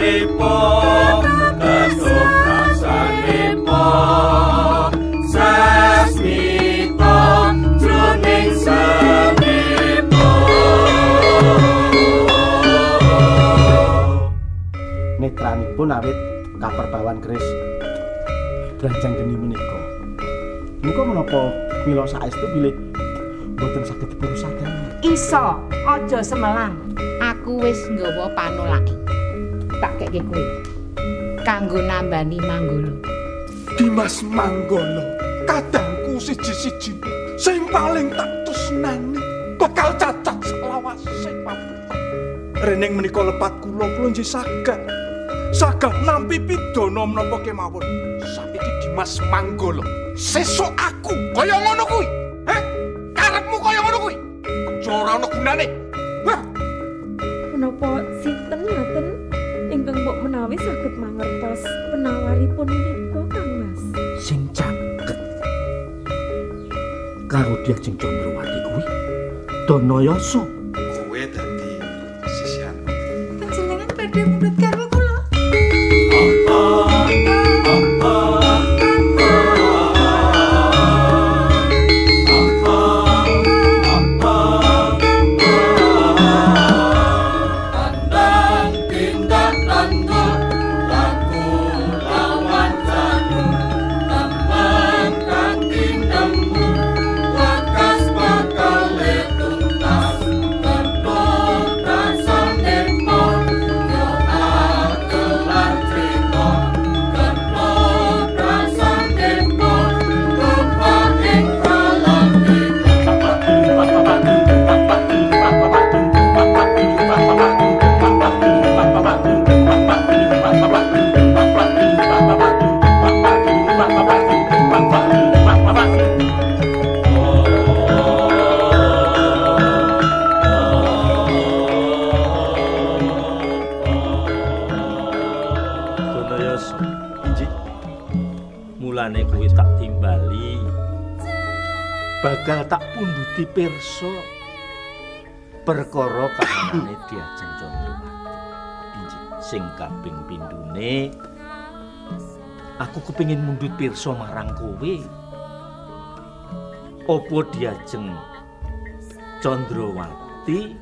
rasanipun kesukrasanipun sasmita jroning netranipun awit kaperbawan keris Branjang Geni menika. Menika menapa mila saestu bilih boten saged dipurusaken. Iso, aja semelang. Aku wis nggawa panolake. Tak keke kowe. Kanggo nambani Manggala. Dimas Manggala, kadangku siji-siji sing paling tak tresnani bakal cacat selawase pabutan. Rening menika lepat kula nggih saged nampi pidana menapa kemawon. Saiki Dimas Manggala, sesuk aku kaya ngono kuwi. Karepmu kaya ngono kuwi. Aja ora ana gunane. Menapa sinten ngaten ingkang mbok menawi saged mangertos penawaripun menika Kang Mas? Sing caket karo Diajeng Candrawati kuwi Danayasa. Kowe dadi sisihan. Panjenengan badhe murid karo kula. Mulane kuwi tak timbali bakal tak punduti pirsa perkara kahanane Diajeng Candrawati. Sing kaping pindune aku kepengin mundhut pirsa marang kowe. Apa Diajeng Candrawati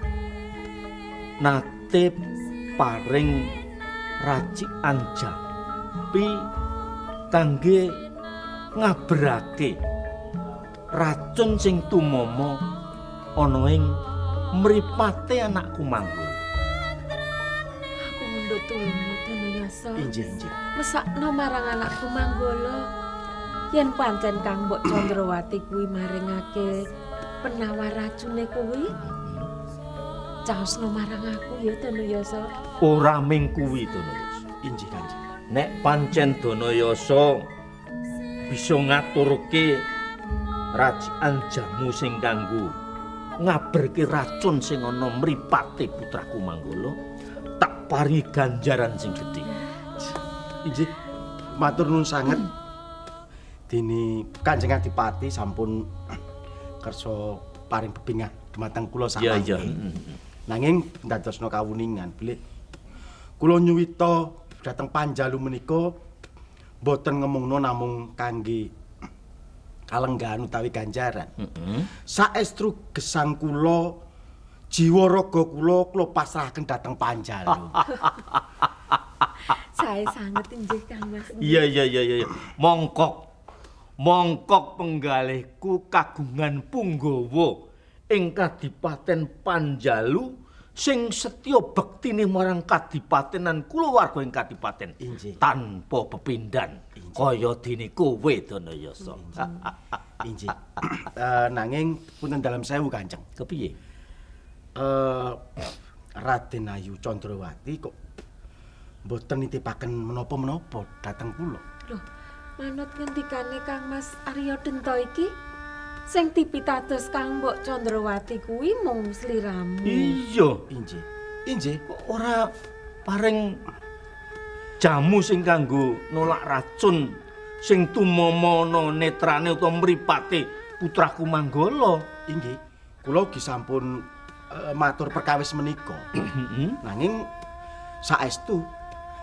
nate paring racikan jampi kangge ngabrake racun sing tumama ana ing mripate anakku Manggala. Aku mundhut tulung Danayasa. Injih. Mesakno marang anakku Manggala yen pancen Kang Mbok Candrawati kuwi maringake penawar racune kuwi. Caosno marang aku ya Danayasa. Ora ming kuwi Danayasa. Injih Kanjeng. Nek pancen Danayasa bisa ngaturke racikan jamu sing kanggo ngaberke racun sing ana mripate putraku Manggala, tak paringi ganjaran sing gedhe. Injih, matur nuwun sanget. Dene Kanjeng Adipati sampun kersa paring bebingah dumateng kula sampeyan. Iya. Nanging ndadosna kawuningan bilih kula nyuwita dhateng Panjalu menika boten ngemungno namung kangge kalenggahan utawi ganjaran. Saestru gesang kula, jiwa raga kula pasrahaken dhateng Panjalu. Sae sanget injih Kang Mas. Iya. Mongkok penggalihku kagungan Punggawa ing Kadipaten Panjalu sing setya bektine marang kadipatenan kulawarga ing kadipaten tanpa pepindhan kaya dene kowe Danayasa. Injih. Nanging punten dalam sewu Kanjeng. Kepiye? Raden Ayu Candrawati kok mboten nitipaken menapa-menapa dhateng kula. Loh, manut ngendikane Kang Mas Arya Denta iki sing dipitados Kang Mbok Candrawati kuwi mung sliramu. Iya, Injih. Kok ora paring jamu sing kanggo nolak racun sing tumama ana netrane utawa mripate putraku Manggala. Inggih. Kula ugi sampun matur perkawis menika. Nanging saestu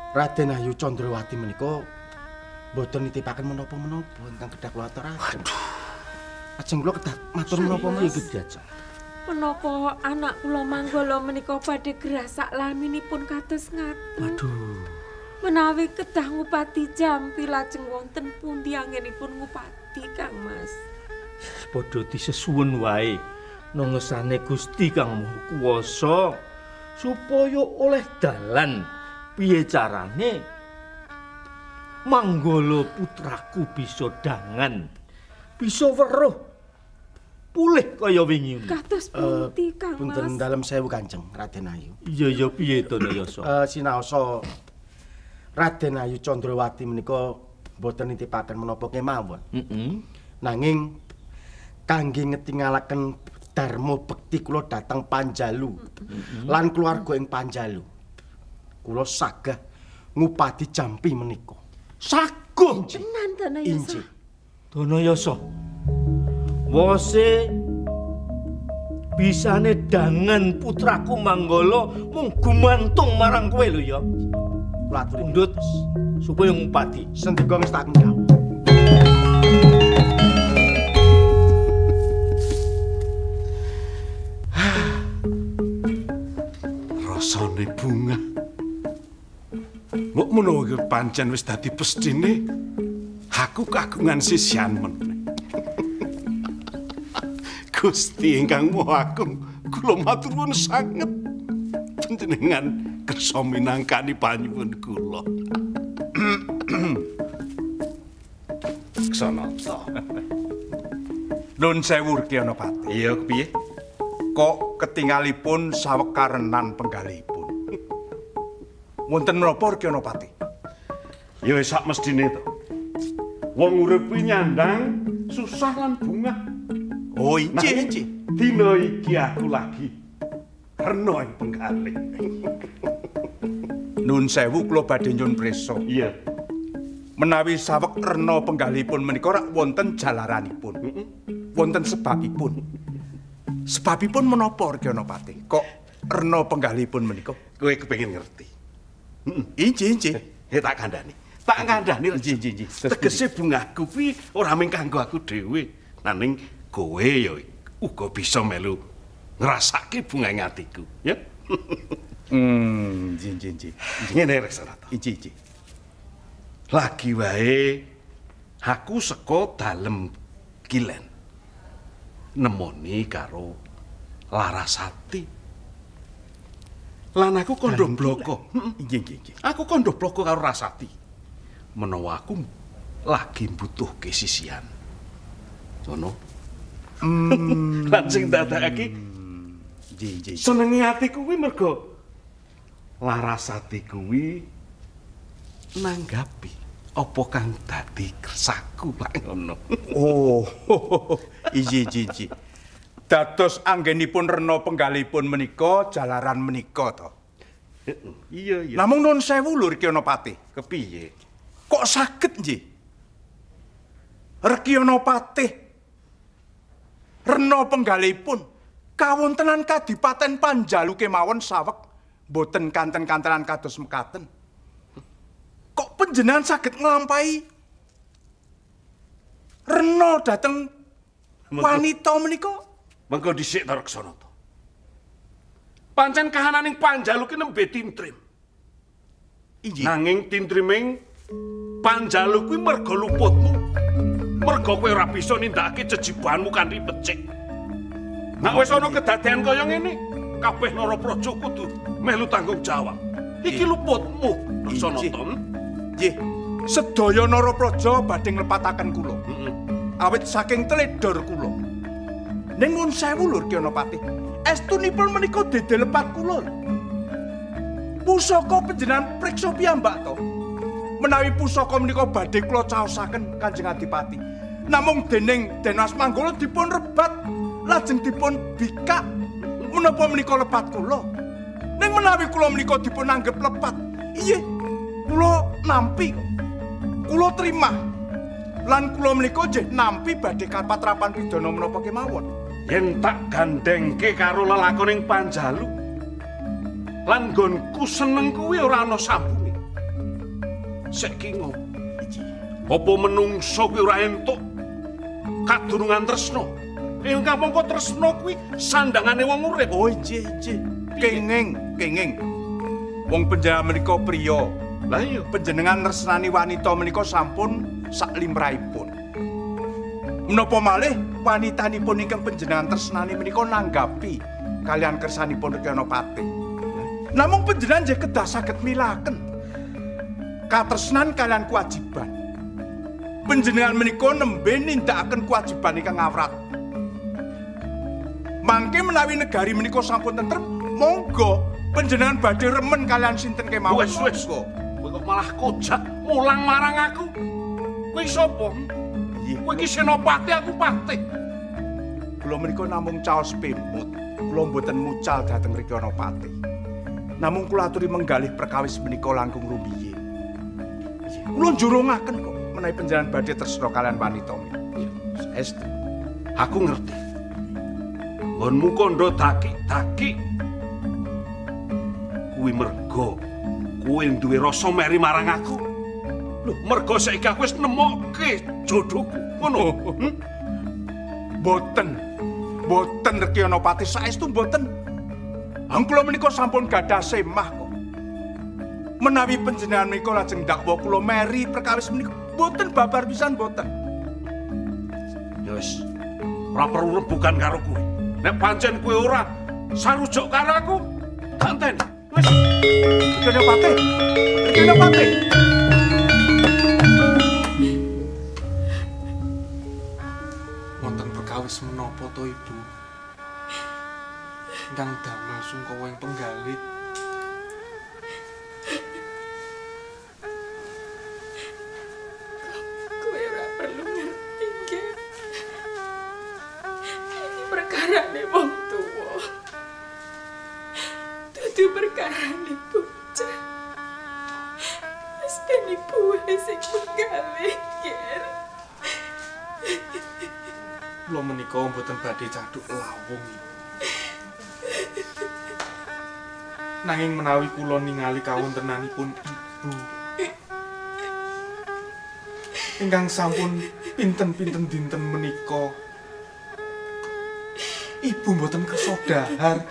Raden Ayu Candrawati menika boten nitipaken menapa-menapa ingkang kedah kula aturaken. Ajeng kula kedah matur menapa Mas? Menapa anak kula Manggala menika badhe grasak laminipun kados ngaten? Waduh. Menawi kedah ngupati Jampi lajeng wonten pundi anggenipun ngupati Kang Mas? Padha disesuwun wae nongesane Gusti Kang Maha Kuwasa supaya oleh dalan piye carane Manggala putraku bisa dangan, bisa weruh pulih kaya wingi. Kados pundi Kang Mas? Punten dalem sewu Kanjeng Raden Ayu. Iya piye to Nayasa? Sinaosa Raden Ayu Candrawati menika boten nitipaken menapa kemawon. Nanging kangge ngetingalaken dharma bekti kula dhateng Panjalu lan keluarga ing Panjalu. Kula sagah ngupati Jampi menika. Saguh tenan Danayasa. Injih. Danayasa. Wose bisane dangan putraku Manggala mung gumantung marang kowe lho ya. Kula aturi Pundhut supaya ngupati. sendika ngestaken dawuh. Rasane bunga. Mbok menawa iki pancen wis dadi pestine, aku kagungan sisian meneh. Gusti ingkang Maha Agung, kula matur nuwun sanget. Panjenengan kersa minangkani panyuwun kula. Ksanata. Nun sewu Ryanopati. Iya, kepiye? Kok ketingalipun sawekarenan penggalipun. Wonten menapa Ryanopati? Ya sak mestine to. Wong urip kuwi nyandang susah lan bungah. Oh, inci. Dina iki aku lagi rena ing penggalih. Nun sewu kula badhe nyuwun prisa. Iya. Menawi saweg rena penggalipun menika rak wonten jalaranipun. Wonten sebabipun. Sebabipun menapa Ryanopati? Kok rena penggalipun menika? Kowe kepengin ngerti. Inci. Tak kandhani. Tak kandhani. Inci. Tegese bungaku kuwi ora mung kanggo aku dhewe, nanging kowe ya uga bisa melu ngrasake bunga ing atiku, ya. Inci. Ngene rek Sanata. Inci. Lagi wae aku saka dalem kilen. Nemoni karo Larasati. Lan aku kandha bloko. Inci. Aku kandha bloko karo Rasati. Menawa aku lagi mbutuhke sisian. Ngono. Lan sing dadake Inci. senenge atiku kuwi mergo Larasati kuwi nanggapi apa kang dadi kersaku lak ngono. Oh, inci. Dados anggenipun rena penggalipun menika jalaran menika to. Iya. Namung nun sewu lho Ryanopati. Kepiye? Kok saged nggih? Ryanopati rena penggalipun kawontenan Kadipaten Panjalu kemawon saweg boten kanten-kantenan kados mekaten. Kok panjenengan saged nglampahi rena dhateng wanita menika? Mengko dhisik to Reksanata. Pancen kahananing Panjalu ki nembe tintrim. Inji. Nanging tintriming Panjalu kuwi merga luputmu. Merga kowe ora bisa nindakake jejibanmu kanthi becik. Nek wis ana kedadean kaya ngene, kabeh Narapraja kudu melu tanggung jawab. Iki luputmu, Reksanata. Nggih. Sedaya Narapraja badhe nglepataken kula. Awit saking teledor kula. Ning nuwun sewu lho Ryanopati. Estunipun menika dedelepat kula. Pusaka panjenengan priksa piyambak to. Menawi pusaka menika badhe kula caosaken Kanjeng Adipati. Namung dening Denas Manggala dipun rebat lajeng dipun bikak. Menapa menika lepat kula? Ning menawi kula menika dipun anggep lepat, inggih kula nampi kok. Kula terima. Lan kula menika nggih nampi badhe kapatrapan pidana menapa kemawon. Yen tak gandengke karo lelakoning Panjalu, lan nggonku seneng kuwi ora ana sambunge. sik kingo. Apa menungso kuwi ora entuk kadurungan tresna? Ingkang mongko tresna kuwi sandangane wong urip. Oh, injih. Kenging. Wong panjenengan menika priya. Lah iya, Panjenengan tresnani wanita menika sampun sak limrahipun. Menapa malih wanitanipun ingkang panjenengan tresnani menika nanggapi kalian kersanipun Rekyanapati. Namung panjenengan nggih kedah saged milaken katresnan kalian kewajiban. Panjenengan menika nembe nindakaken kewajiban ingkang ngawrat. Mangke menawi negari menika sampun tentrem, monggo panjenengan badhe remen kalian sinten kemawon. wis. Kowe kok malah kojak mulang marang aku. Kowe sapa? Kowe iki senopati, aku patih. Kula menika namung caos pemut. Kula mboten mucal dhateng Rekyanapati. Namung kula aturi menggalih perkawis menika langkung rumiyin. Kula njurungaken kok menawi panjenengan badhe tresna kalian wanita menika. Saestu. Aku ngerti. Nggonmu kandha daki-daki. Kuwi mergo kowe duwe rasa meri marang aku. Lho, mergo saiki aku wis nemokke jodohku. Ngono. Boten Rekyanapati, saestu boten. Kula menika sampun gadah semah kok. Menawi panjenengan menika lajeng dakwa kula meri perkawis menika, boten babar pisan boten. Ya wis, ora perlu rebukan karo kowe. Nek pancen kowe ora sarujuk karo aku, tak enteni. Wis, Rekyanapati. Wonten perkawis menapa to, Ibu? Ingkang damel sungkawa ing penggalih. Kowe ora perlu ngerti, Ger. Ini perkarane wong tuwa. Dudu perkarane bocah. Wis ben ibu wae sing penggalih, Ger. Kula menika mboten badhe caduk lawung. Nanging menawi kula ningali kawontenanipun Ibu ingkang sampun pinten-pinten dinten menika, Ibu mboten kersa dhahar.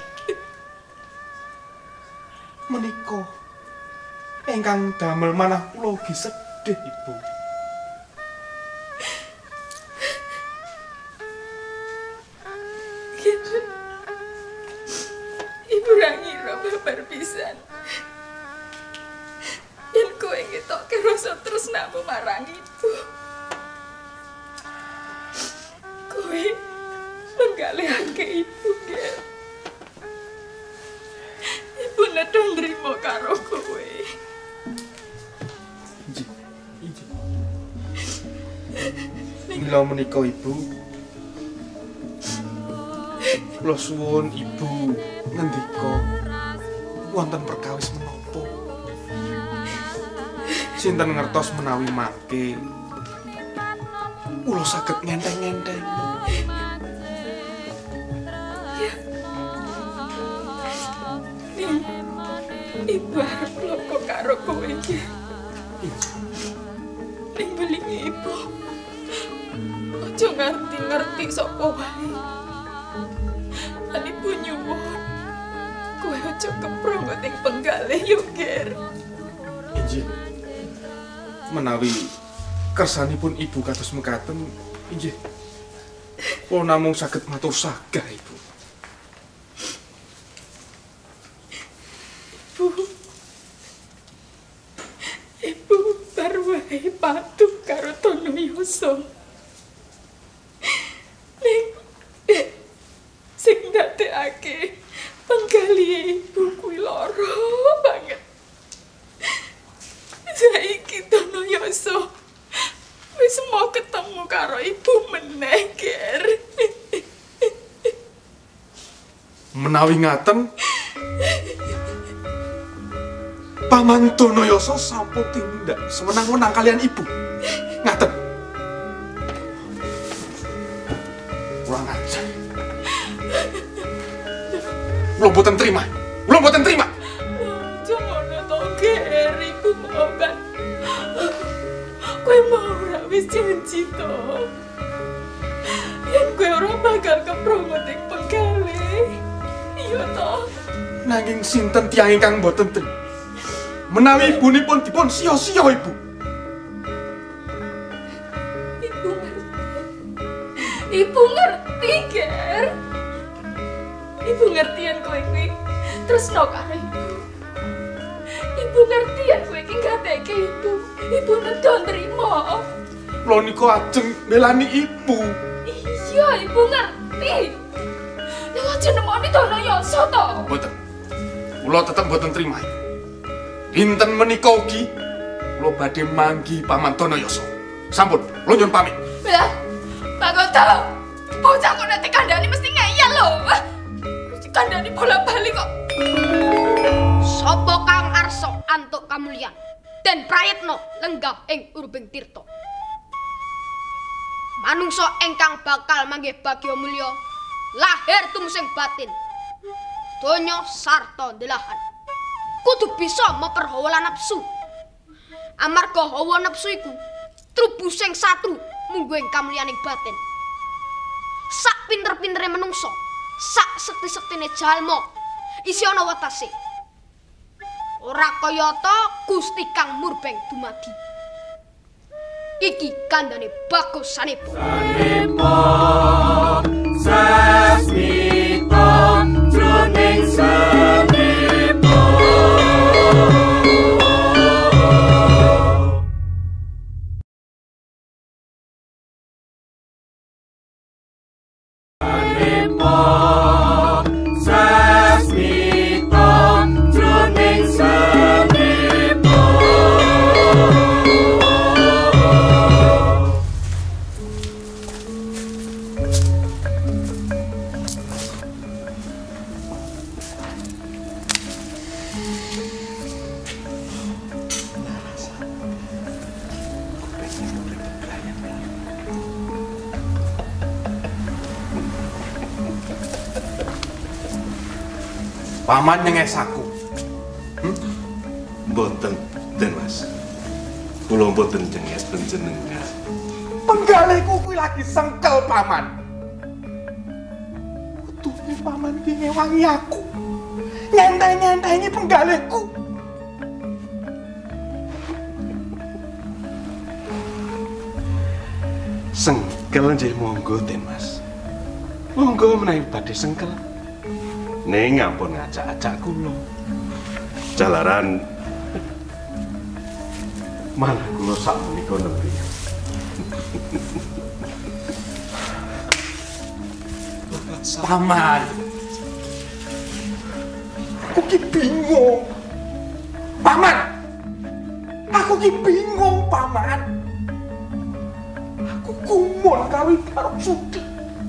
Menika ingkang damel manah kula ugi sedih, Ibu. Ibu ra ngira babar pisan. Yen kowe ngetokke rasa tresnamu marang ibu. Kowe menggalihake ibu, Ger. Ibu nedha nrimo karo kowe. Injih. Mila menika, Ibu. Kula suwun Ibu ngendika wonten perkawis menapa. Sinten ngertos menawi mangke kula saged ngenteng-ngenteng. Ya. Ibu arep loko karo kowe iki. Ning belinge ibu. Aja ngerti sapa wae. Lan ibu nyuwun kowe aja keprongo ning penggalih yo, Ger. Injih. Menawi kersanipun Ibu kados mekaten, injih. Kula namung saged matur sagah, Ibu. Ibu baru wae patuh karo Tono Yoso. Ning sing ndadekake penggalih ibu kuwi lara banget. Saiki Tono Yoso wis mau ketemu karo ibu meneh, Ger. Menawi ngaten, Paman Tono Yoso sampun tindak sewenang-wenang kalian Ibu. Ngaten. Kurang ajar. Belum boten terima. Jangan to, Ger, ibu mau kan Kowe mau ora wis janji to. Yen kowe ora bakal keprongot ing penggale. Iya to. Nanging sinten tiyang ingkang boten ten. Menawi ibunipun dipun sia-sia Ibu. Ibu ngerti, Ger. Ibu ngerti yen kowe kuwi tresno karo ibu. Ibu ngerti yen kowe iki gateke ibu. Ibu nedo nrimo. Lho niku ajeng melani Ibu. Iya, ibu ngerti. Nek aja nemoni Dono Yasa to. Mboten. Kula tetep mboten trima. Dinten menika ugi kula badhe manggi Paman Dono Yasa. Sampun, kula nyuwun pamit. Lah, Pak Goto. Bocah kok nek dikandani mesti ngeyel lho. Mesti kandani bola-bali kok. Sapa kang arsa antuk kamulyan den prayitna lenggah ing urbing tirta. Manungsa ingkang bakal manggih bagya mulya lahir tumusing batin. Donya sarta ndelahan. Kudu bisa memperhawa nafsu. Amarga hawa nafsu iku trubusing satru munggo ing kamulyaning batin. Sak pinter-pintere menungsa, sak sekti-sektine jalma isi ana watase. Ora kayata Gusti kang murbeng dumadi. Iki kandhane Bagus Sanepa. Sanepa, sasmita, jroning Sanepa. Sanepa, sasmita, jroning Sanepa. Paman nyengesaku. Mboten, Den Mas. Kula mboten cenget panjenengan. Penggaleku kuwi lagi sengkel Paman. Kudune Paman ki ngewangi aku. Nyentai-nyentai penggaleku. Sengkel nggih monggo, Den Mas. Monggo menawi badhe sengkel. Ning ampun ngajak-ajak kula. Jalaran malah kula sak menika nembe. Paman. Aku ki bingung. Paman. Aku ki bingung, Paman. Aku kumul karo Ibu Suti.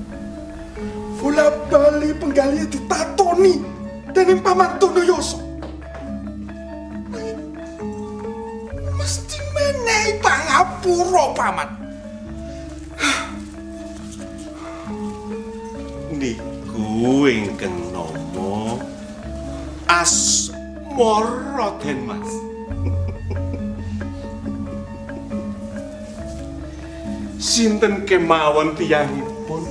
Bola-bali penggali ditatoni dening Paman Dono Yasa. Mesti menehi pangapura, Paman. Niku ingkang nama Asmara, Den Mas. Sinten kemawon tiyangipun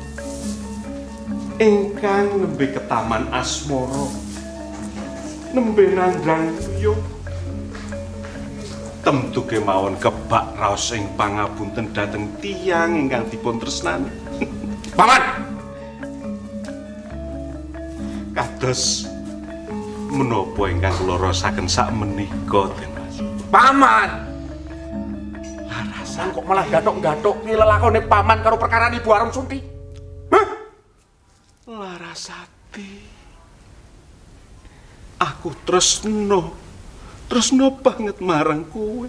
ingkang nembe ke Taman Asmara, nembe nandhang yo temtu kemawon kebak raos ing pangapunten dhateng tiyang ingkang dipun tresnani. Paman. Kados menapa ingkang kula rasaken sakmenika, Den Mas. Paman. Larasan kok malah gathok-gathok ki lelakone Paman karo perkara Ibu Arum Sunti. Hah? Larasati. Aku tresno banget marang kowe.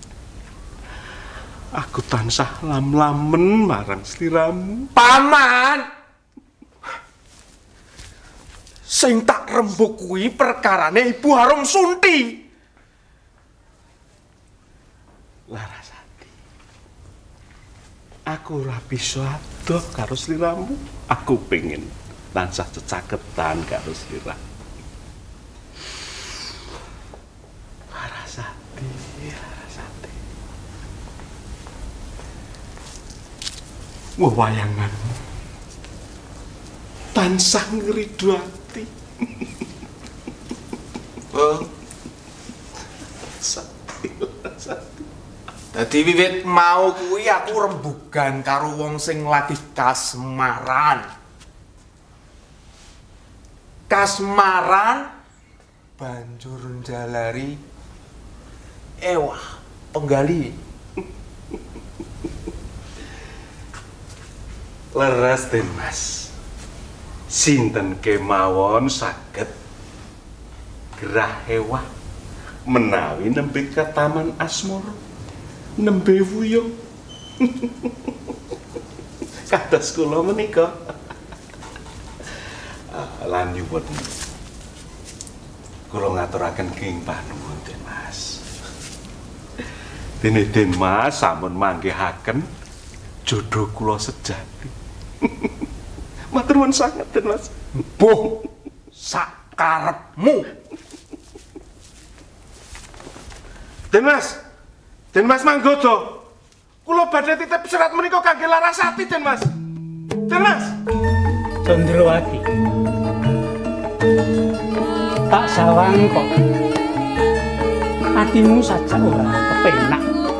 Aku tansah lam-lamen marang sliramu. Paman. Sing tak rembug kuwi perkarane Ibu Arum Sunti. Larasati. Aku ora bisa adoh karo sliramu. Aku pengen tansah cecaketan karo sliramu. Larasati. wewayangan tansah ngridu ati. Oh. Dadi wiwit mau kuwi aku rembugan karo wong sing lagi kasmaran. Kasmaran banjur njalari ewah penggali. Leres Den Mas. Sinten kemawon saged gerah ewah menawi nembe ka taman asmara nembe wuyung. Kados kula menika. Lan nyuwun kula ngaturaken king panuwun Den Mas. Dene Den Mas sampun manggihaken jodoh kula sejati. Matur nuwun sanget Den Mas. Mbuh sakarepmu. Den Mas manggodo. Kula badhe titip serat menika kangge Larasati Den Mas. Den Mas. Candrawati. Tak sawang kok. Atimu saja ora kepenak.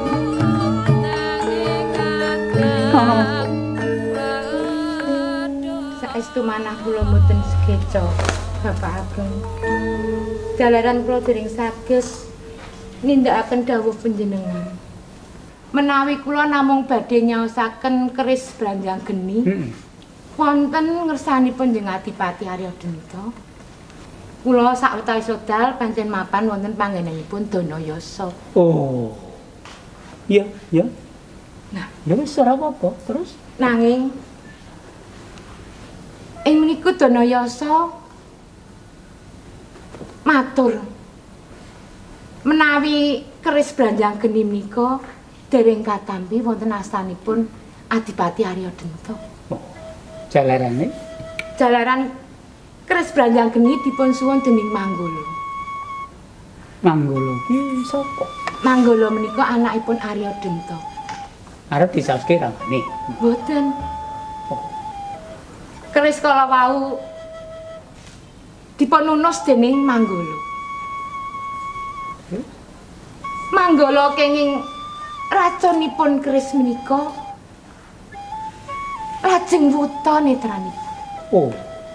Saestu manah kula mboten sekeca, Bapak Ageng. Jalaran kula dereng saged nindakaken dawuh panjenengan. Menawi kula namung badhe nyaosaken keris Branjang Geni, wonten ngersanipun Jeneng Adipati Arya Denta. Kula sawetawis wekdal pancen mapan wonten panggenanipun Danayasa. Oh. Iya, iya. Nah, ya wis ora apa-apa, terus nanging ing meniku Danayasa matur menawi keris Branjang Geni menika dereng katampi wonten astanipun Adipati Arya Denta. Oh, jalarane? Jalaran keris Branjang Geni dipun suwun dening Manggala. Manggala ki sapa? Manggala menika anakipun Arya Denta. Arep disaoske ramane. Mboten. Keris kala wau dipun nunus dening Manggala. Manggala kenging racunipun keris menika lajeng wuta netranipun. Oh.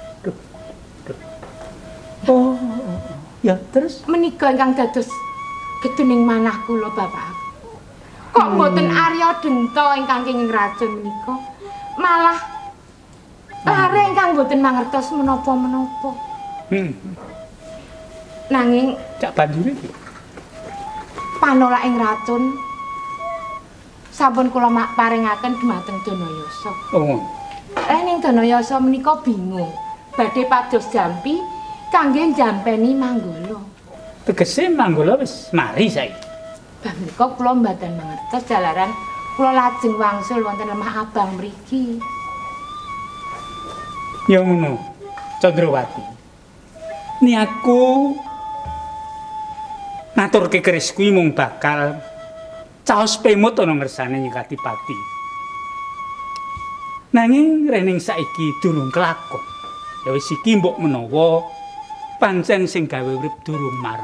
Oh, ya terus menika ingkang dados getuning manah kula Bapak. Kok mboten Arya Denta ingkang kenging racun menika, malah lare ingkang mboten mangertos menapa-menapa. Nanging cak banjure panolak ing racun sampun kula paringaken dhumateng Danayasa. Oh. Ning Danayasa menika bingung badhe pados jampi kangge njampeni Manggala. Tegese Manggala wis mari saiki. Bah menika kula mboten mangertos jalaran kula lajeng wangsul wonten Lemah Abang mriki. Ya ngono, Candrawati. Niatku ngaturke keris kuwi mung bakal caos pemut ana ngersane Nyeng Adipati. Nanging rening saiki durung kelakon. Ya wis iki mbok menawa pancen sing gawe urip durung marang.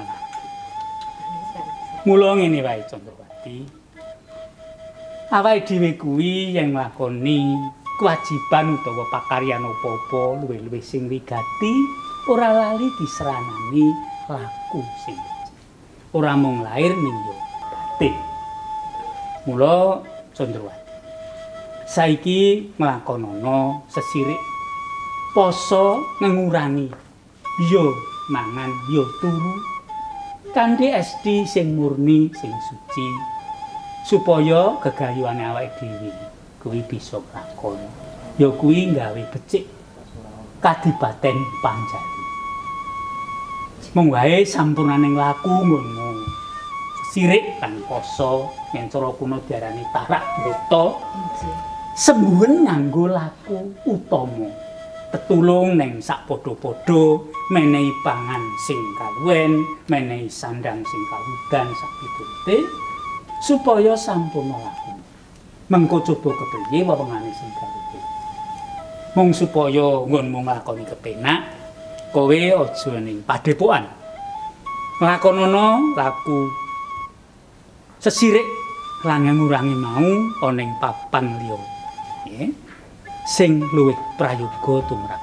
Mula ngene wae Candrawati. Awake dhewe kuwi yen nglakoni kewajiban utawa pakaryan apa-apa luwih-luwih sing wigati ora lali diseranani laku sing ora mung lair ning yo batin. Mula Candrawati saiki nglakonana sesirik poso ngurangi yo mangan yo turu kanthi esthi sing murni sing suci supaya gegayuhane awake dhewe kuwi bisa lakon. Ya kuwi gawe becik Kadipaten Panjali. Mung wae sampurnaning laku ngono. Sirik kan poso yen cara kuno diarani tarak brata. Sembuhen nganggo laku utama. Tetulung ning sak padha-padha menehi pangan sing kaluwen, menehi sandang sing kaludan sak piturute supaya sampurna laku. Mengko coba kepriye wewengane sing gawe. Mung supaya nggonmu nglakoni kepenak, kowe aja ning padepokan. Nglakonono laku sesirik langgang ngurangi mau ana ing papan liya. Nggih. Sing luwih prayoga tumrap.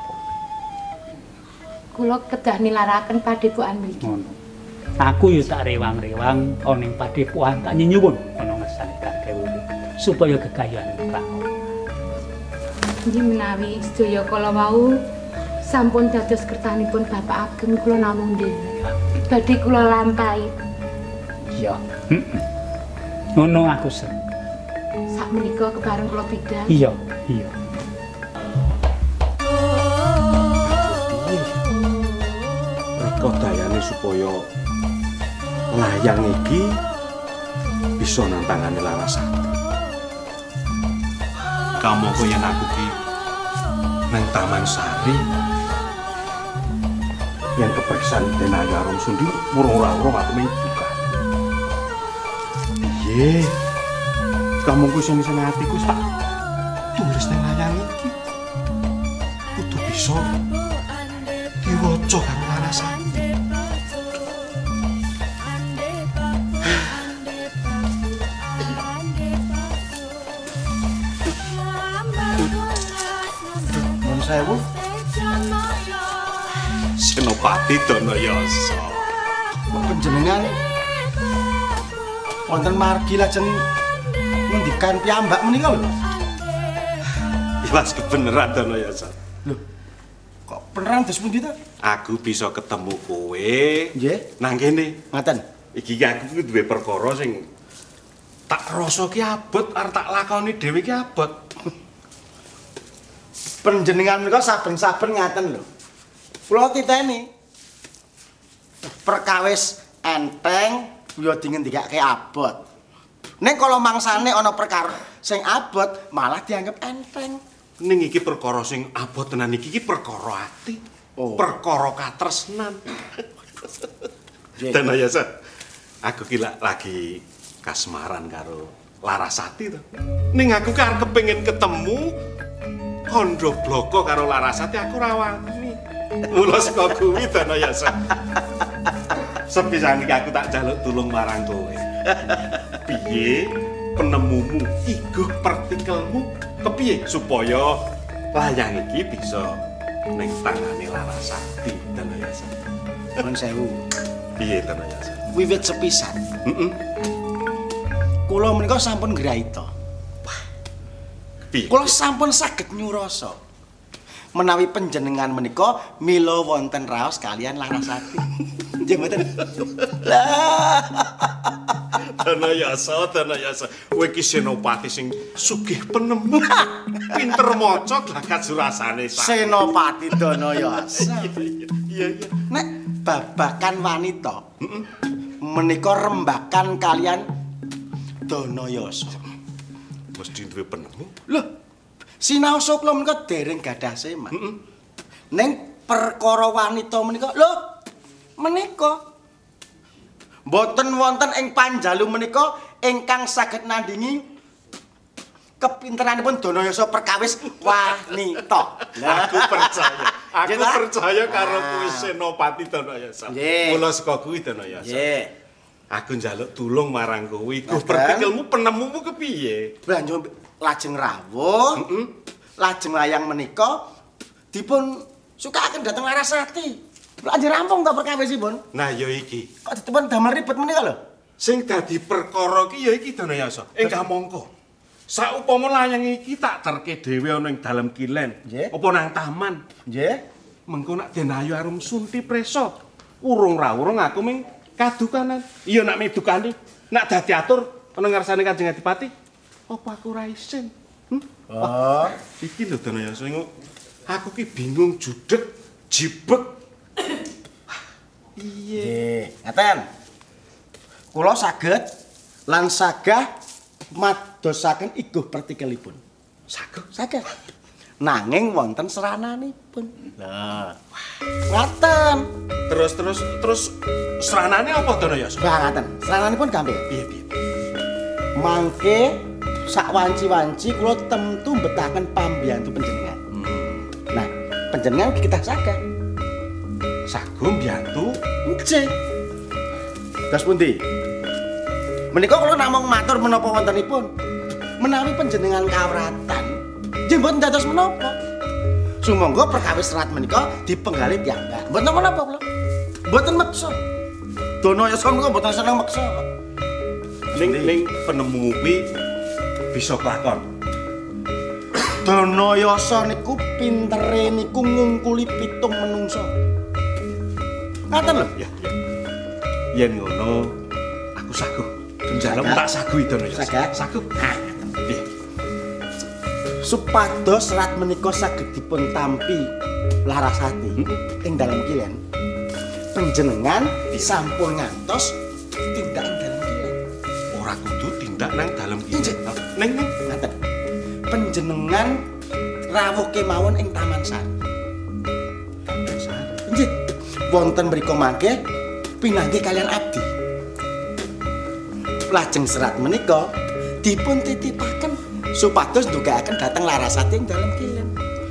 Kula kedah nilaraken padepokan mriki. Ngono. Aku yo tak rewang-rewang ana ing padepokan tak nyuwun ana ngersane gawe supaya gegayuhan lakon. Nggih menawi sedaya kala wau sampun dados kertanipun Bapak Ageng kula namung dhewe. Badhe kula lampahi. Iya. Ngono aku seneng. Sakmenika kebareng kula bidhal. Iya, iya. Reka dayane supaya layang iki bisa nantangane Larasati. Kamangka yen aku ki nang Taman Sari yang kepersan Denayu Arum Sundi murung-urung aku buka. Iye. Kamangka sing atiku sak tulis nang layang iki. Kudu bisa diwaca karo Larasati. Sewu Senopati Danayasa. Panjenengan wonten margi lajeng ngendikan piyambak menika lho. Iwas kebeneran Danayasa. Lho, kok beneran dos pundi ta? Aku bisa ketemu kowe. Nggih. Nang kene. Ngaten. Iki aku duwe perkara sing tak rasa ki abot arep tak lakoni dhewe ki abot. Panjenengan menika saben-saben ngaten lho. Kula titeni. Perkawis enteng ya dingendikake abot. Ning kala mangsane ana perkara sing abot malah dianggap enteng. Ning iki perkara sing abot tenan iki perkara ati. Oh. Perkara katresnan. Danayasa. Aku ki lagi kasmaran karo Larasati to. Ning aku ki arep kepengin ketemu kondo bloko karo Larasati aku rawani. Mula saka kuwi Danayasa. Sepisan iki aku tak jaluk tulung marang kowe. Piye penemumu iguh partikelmu kepiye supaya layang iki bisa ning tangane Larasati Danayasa. Nuwun sewu. Piye Danayasa? Wiwit sepisan. Heeh. Kula menika sampun ngraita. Kula sampun saged nyurasa menawi panjenengan menika mila wonten raos kalian Larasati. Nggih mboten? Lah. Danayasa, kowe iki senopati sing sugih penemu. Pinter maca glagat surasane sak. Senopati Danayasa. Iya. Nek babakan wanita, menika rembakan kalian Danayasa. Mesti duwe penemu. Loh, sinaosa kula menika dereng gadah seman. Ning perkara wanita menika, lho, menika mboten wonten ing Panjalu menika ingkang saged nandingi kepinteranipun Danayasa perkawis wanita. Aku percaya. Aku percaya karo kuwi Senopati Danayasa. Mula saka kuwi Danayasa. Nggih. Aku njaluk tulung marang kowe. Iku partikelmu penemumu kepiye? Banjur lajeng rawuh. Lajeng layang menika dipun sukaaken dhateng Larasati. Lajeng rampung ta perkawisipun? Nah ya iki. Kok dipun damel ribet menika lho. Sing dadi perkara ki ya iki Danayasa. Enggah mongko. Saupama layang iki tak terke dhewe ana ing dalem kilen. Apa nang taman? Nggih. Mengko nak Denayu Arum Sunti preso. Urung rawuh aku ming kadukanan. Iya nak medukani. Nak dadi atur ana ngarsane Kanjeng Adipati. Apa aku ora isin? Oh, iki lho Danayasa. Aku ki bingung judeg, jibeg. Iya. Ngaten. Kula saged lan sagah madosaken iguh partikelipun. Saged. Nanging wonten serananipun. Lah, ngaten. Terus seranane apa Danayasa? Lah ngaten. Serananipun gampil. Piye? Mangke sak wanci-wanci kula temtu mbetahaken pambiyantu panjenengan. Nah, panjenengan kitah saged. Sagu mbiyantu? Nggih. Dos pundi? Menika kula namung matur menapa wontenipun. Menawi panjenengan kawratan, nggih mboten dados menapa. Sumangga perkawis serat menika dipenggali piyambak. Mboten menapa kula. Mboten meksa. Danayasa menika mboten seneng meksa kok. Ning penemu kuwi bisa kelakon. Danayasa niku pintere niku ngungkuli pitung menungsa. Ngaten lho. Ya. Yen ngono aku saguh. Njaluk tak saguh Danayasa. Saguh. Nggih. Supados serat menika saged dipun tampi Larasati ing dalem kilen. Panjenengan sampun ngantos tindak ing dalem kilen. Ora kudu tindak nang dalem kilen. Ning ngaten. Panjenengan rawuh kemawon ing Taman Sari. Taman Sari. Nggih. Wonten mriku mangke pinanggih kalian abdi. Lajeng serat menika dipun titipaken supados ndugaaken dhateng Larasati ing dalem kilen.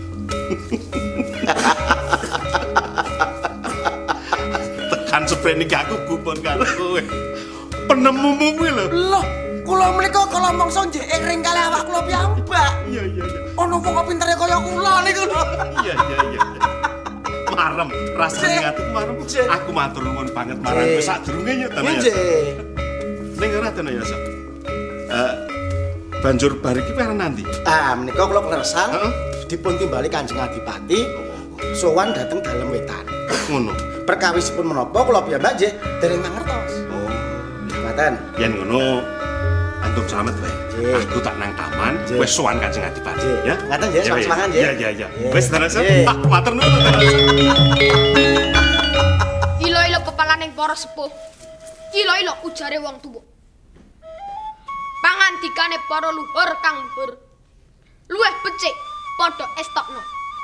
Tekan seprene iki aku gupon karo kowe. Penemumu kuwi lho. Loh, kula menika kala mangsa nggih ing kalih awak kula piyambak. Iya. Ana wong kok pintere kaya kula niku lho. Iya. Marem, rasane atiku marem. Aku matur nuwun banget marang kowe sadurunge ya Danayasa. Nggih. Ning ora Danayasa. Banjur bar iki perang nanti? Menika kula kleresan dipun timbali Kanjeng Adipati sowan dhateng dalem wetan. Ngono. Perkawisipun menapa kula piyambak nggih dereng mangertos. Oh, ngaten. Yen ngono antum slamet wae. Aku tak nang taman wis sowan Kanjeng Adipati ya. Ngaten nggih, semangat nggih. Iya. Wis Danayasa. Matur nuwun. Ilo-ilo kepalaning para sepuh. Ilo-ilo ujare wong tuwa. Pangandikane para luhur kang luhur luwih becik padha estokno.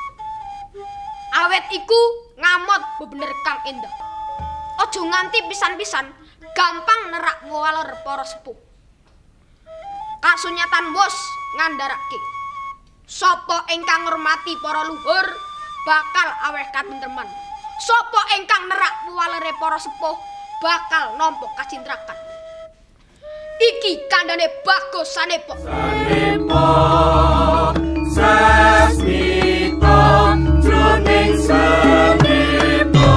Awet iku ngamot bebener kang endah. Aja nganti pisan-pisan gampang nerak waler para sepuh. Kasunyatan wus ngandharake sapa ingkang ngurmati para luhur bakal aweh katentreman. Sapa ingkang nerak walere para sepuh bakal nampa kacintrakan. Iki kandhane Bagus Sanepa. Sasmita jroning Sanepa.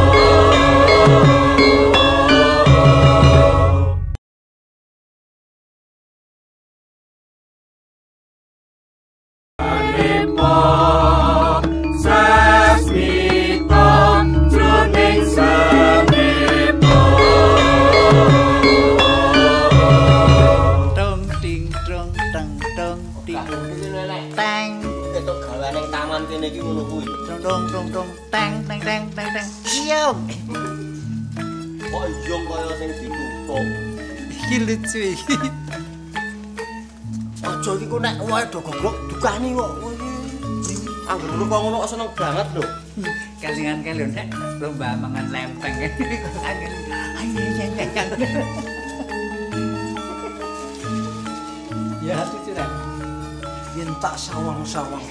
Sasmita jroning Sanepa. Teng ketok gawane ning taman kene iki ngono kuwi. Dong teng. Iya. Kok iyong kaya sing ditutup. Iki lucu iki. Aja iki kok nek wae do goblok dukani kok. Angger ngono kok ngono seneng banget lho. Kalingan lho nek lomba mangan lempeng. Ayo. Ya hati sudah. Yen tak sawang-sawang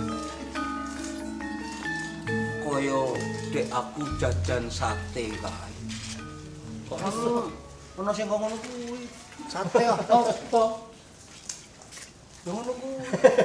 kaya dek aku jajan sate kae. Kok ono sing ngono kuwi. Sate apa? Ngono kuwi.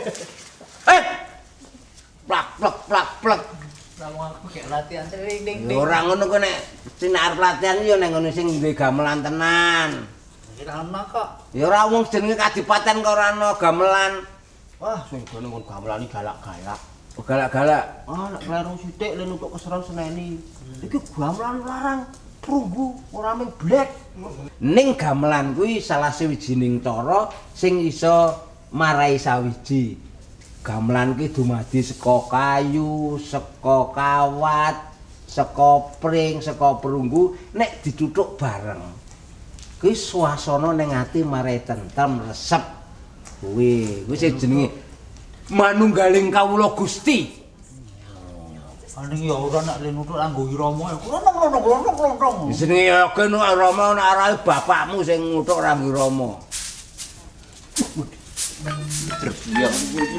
Plak. Lamun aku gek latihan ding. Ora ngono kok nek sinar pelatihan yo ning ngono sing duwe gamelan tenan. Ora ono kok. Ya ora wong jenenge kadipaten kok ora ono gamelan. Wah, sing gone ngon gamelan iki galak-galak. Galak-galak. Nek kleru sithik len untuk keseron seneni. Iki gamelan larang prunggu ora mung blek. Ning gamelan kuwi salah sawijining cara sing iso marai sawiji. Gamelan kuwi dumadi saka kayu, saka kawat, saka pring, saka perunggu nek dituthuk bareng. Kuwi swasana ning ati marai tentrem resep. Kuwi sing jenenge manunggaling kawula Gusti. Aning ya ora nek nuthuk anggo irama ya. Klonong. Jenenge ya kene Rama nek arahe bapakmu sing nuthuk Rama Rama. Terbiak iki.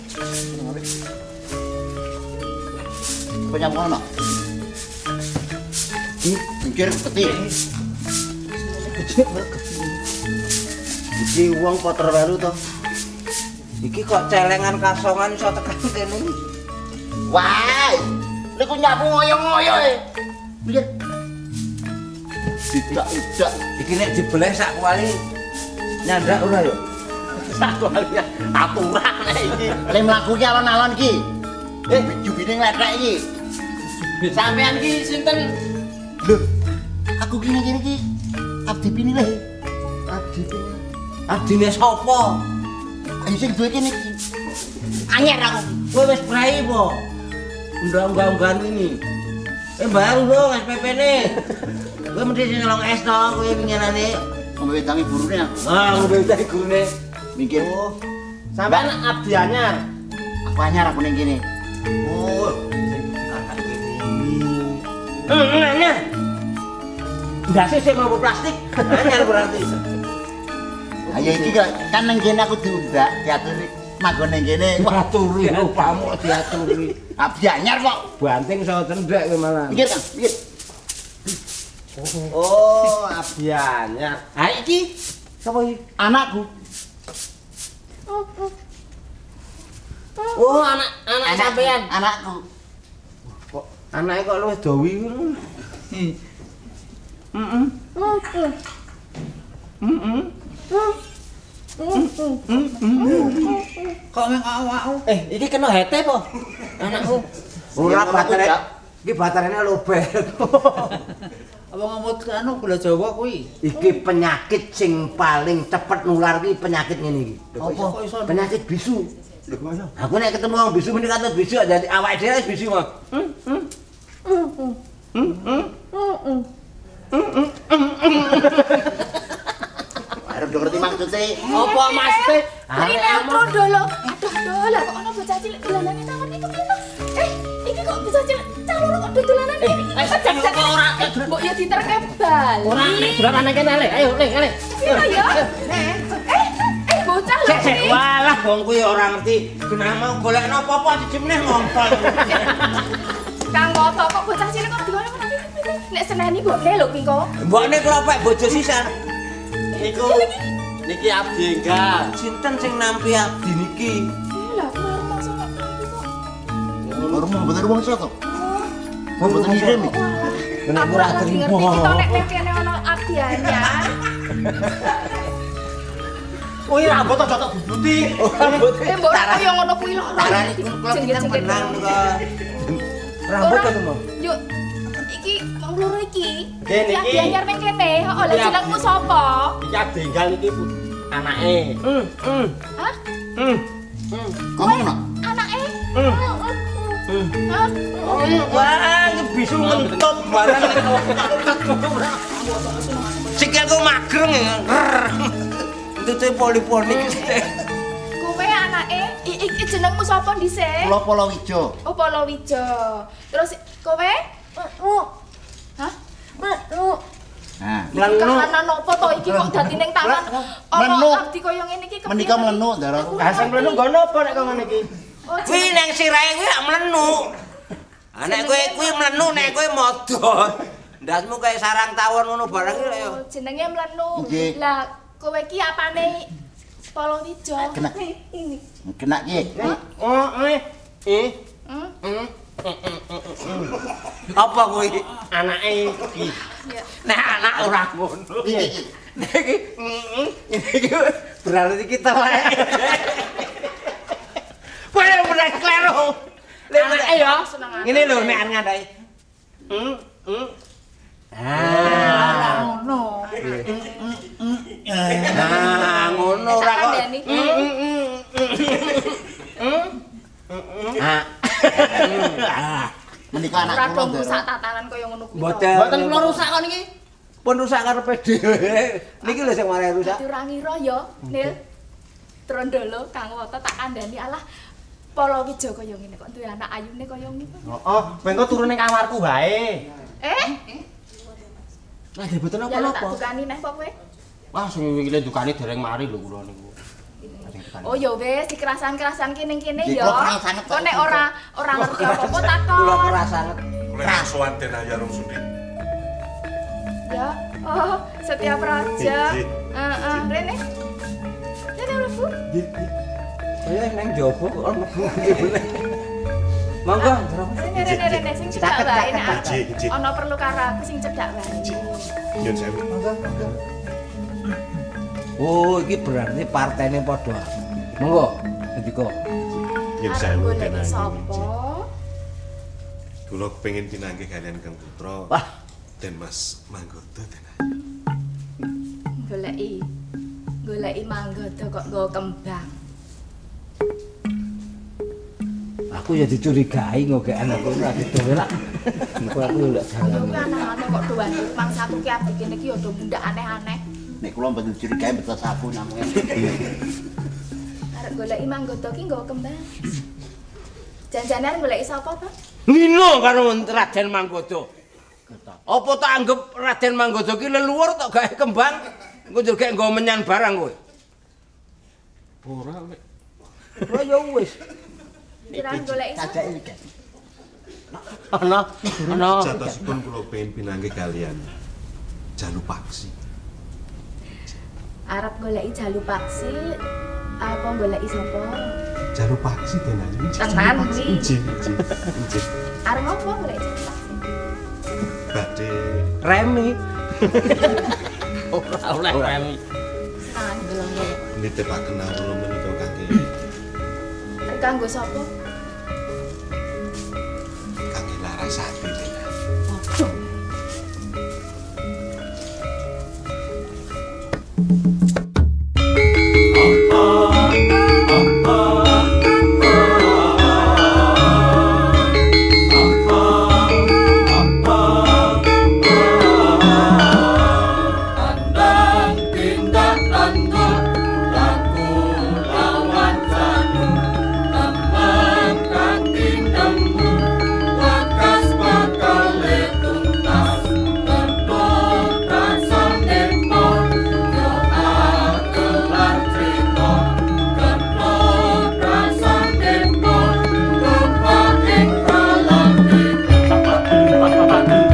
Banyak mana? Mikir peti. Iki wong poter welu to. Iki kok celengan kasongan iso tekan kene. Wah, niku nyapu ngoyo-ngoyo e. Piye? Tidak. Iki nek dibeleh sak kuali nyandak ora yo. Sak kuali aturan nek iki. Le mlaku ki alon-alon ki. Jubine ngletek iki. Sampean ki sinten? Lho, aku ki ngene iki abdi pinile. Abdine sapa? Ayo sing duwe kene iki. Anyar aku. Kowe wis prai po. Unggah-unggahan ini. Baru dong SPP-ne. Kowe mesti sing ngelong es to, kowe nyenane ngombetangi gurune aku. Ngombetangi gurune. Mikir. Sampeyan abdi anyar. Aku anyar aku ning kene. Oh, sing dikatakan ini. Anyar. Ndase sing mau plastik. Anyar berarti. Ayo iki kan nang kene aku diundak, diaturi manggon nang kene. Diaturi upamu diaturi. Abdi anyar kok. Banting sawo cendhek kowe malah. Mikir kan, mikir. Oh, abdi anyar. Ha iki sapa iki? Anakku. Oh, anak sampean. Anakku. Kok anake kok luwih dawi ngono? Kok mek awakku? Iki kena hete po? Anakku. Ora batere. Iki baterene lobet. Apa ngomot anu gula Jawa kuwi? Iki penyakit sing paling cepet nular ki penyakit ngene iki. Apa? Penyakit bisu. Lho kok iso? Aku nek ketemu wong bisu mending katut bisu dadi awake dhewe wis bisu mah. Arep ngerti maksudnya. Apa maksude? Ini trondolo. Aduh, lah kok ana bocah cilik dolanane tawon iki piye to? Iki kok bocah cilik calon kok dodolan iki? Kok ora mbok ya diterkep bal. Ora nek dolanane kene le. Ayo le, le. Piye ya? Bocah lho. Sik, walah wong kuwi ora ngerti. Genah mau golekno apa-apa dijemneh ngompol. Kang Woto kok bocah cilik kok digone ngono iki? Nek seneni mbokne lho ki kok. Mbokne kelopek bojo sisan. Iku niki abdi enggal. Sinten sing nampi abdi niki? Lah aku arep masuk kok kok. Rumah bener wong sapa? Oh, betul ngirim iki. Nek ora trimo. Nek kene ana abdi anyar. Kuwi rambut aja tak bubuti. Rambut. Mbok kaya ngono kuwi lho. Carane kula kita menang kok. Rambut to mo. Yuk. Iki wong loro iki. Kene iki. Abdi anyar ning kene. Heeh, lha jenengmu sapa? Iki abdi enggal iki anake. Hah? Ngomong no? Anake? Wah, bisu mentok barang. Sikilku magreng ya. Itu poli-poli. Kowe anake, iki jenengmu sapa dhisik? Kula Polowijo. Oh, Polowijo. Terus kowe? Hah? Nah, kahanan opo to iki kok dadi ning tangan ana arti kaya ngene iki kepiye? Menika mlenu, Ndara. Ha sing mlenu ngono apa nek kok ngene iki? Kuwi nang sirahe kuwi gak mlenu. Nek kowe kuwi mlenu nek kowe modon. Ndasmu kaya sarang tawon ngono barang iki lho. Jenenge mlenu. Lah kowe iki apane Polowijo? Kena. Ini. Kena ki. Oh, apa kuwi? Anake iki. Nek anak ora ngono. Iki berarti kita telek. Kowe ora klero. Anake ya. Ngene lho nek ngandai. Ngono. Ngono ora kok. Menika anak kula kula. rusak tatanan kaya ngono kuwi. Mboten kula rusak kok niki. Pun rusak karepe dhewe. Niki lho sing mari rusak. Dadi ora ngira ya, Nil. Trondolo Kang Woto tak kandhani alah Polowijo kaya ngene kok duwe anak ayune kaya ngene. Heeh, ben kok turun ning kamarku wae. Lah boten Ya tak apa-apa. dukani neh kok kowe. Wah, sing wingi dukane dereng mari lho kula niku. Oh ya wis dikerasan-kerasan kene-kene ya. Kok nek ora ngerti apa-apa takon. Kula kerasan. Rasuan Den Ayarung Sudi. Ya. Oh, Setiap Raja. Heeh, rene. Rene mlebu. Nggih. Saya nang jowo kok mlebu. Monggo, Rene sing cedak wae nek ana perlu karo aku sing cedak wae. Yen sewu. Monggo. Oh, iki berarti partene padha. Monggo, Ndika. Yen sewu Den Ayarung. Sapa? Kula kepengin pinanggih kalian Kang Putra. Wah, Den Mas Manggoda Den. Goleki Manggoda kok nggawa kembang. aku ya dicurigai ngogekan aku ora didolak. Engko aku lho jalan. Ana kok doan mangsaku ki abikene ki ya do mundak aneh-aneh. Nek kula mboten dicurigai beto sapu namung. Arep goleki Manggoda ki nggawa kembang. Janjane arep goleki sapa, Pak? Ngino karo Raden Manggoda. Apa tak anggap Raden Manggoda ki leluhur tok gawe kembang? Engko njur gek nggawa menyan barang kowe. Ora nek. Ora ya wis. Kirane goleki sapa? Ana. Jatosipun kula pengen pinanggih kalian Jalu Paksi. Arep goleki Jalu Paksi apa goleki sapa? Jalu Paksi Den Ayu. Tenan iki. Injih. Arep ngopo goleki Jalu Paksi? Badhe Remi. Ora oleh Remi. Ah, delong ya. nitipake kula menika kangge Kanggo sapa? kangge Larasati. Waduh. Thank you.